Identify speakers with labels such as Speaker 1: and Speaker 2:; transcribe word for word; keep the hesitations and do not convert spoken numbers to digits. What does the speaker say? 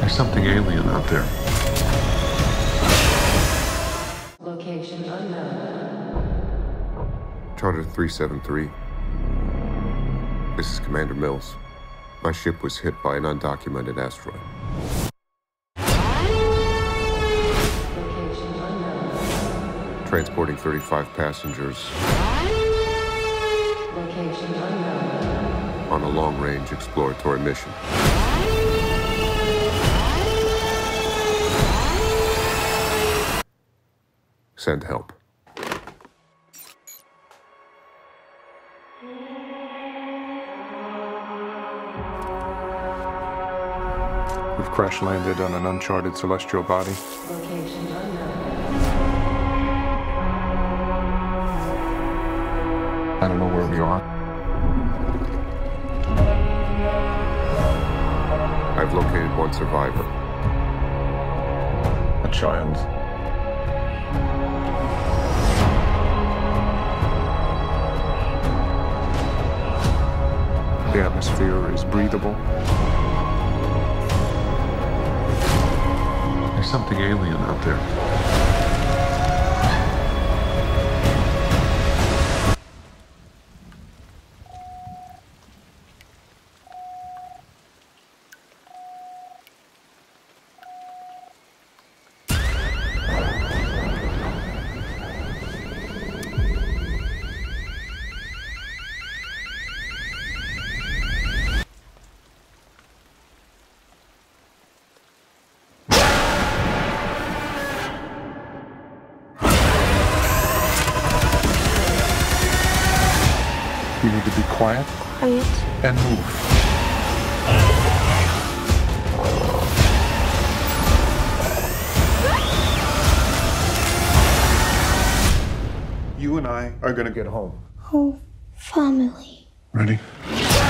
Speaker 1: There's something alien out there.
Speaker 2: Location unknown.
Speaker 3: Charter three seven three. This is Commander Mills. My ship was hit by an undocumented asteroid.
Speaker 2: Location unknown.
Speaker 3: Transporting thirty-five passengers
Speaker 2: Location unknown.
Speaker 3: on a long-range exploratory mission. Send help.
Speaker 4: We've crash landed on an uncharted celestial body.
Speaker 2: Location unknown.
Speaker 4: I don't know where we are.
Speaker 3: I've located one survivor.
Speaker 4: A child. The atmosphere is breathable.
Speaker 1: There's something alien out there.
Speaker 4: You need to be quiet
Speaker 5: Quiet.
Speaker 4: and move. You and I are gonna get home.
Speaker 5: Oh, family.
Speaker 4: Ready?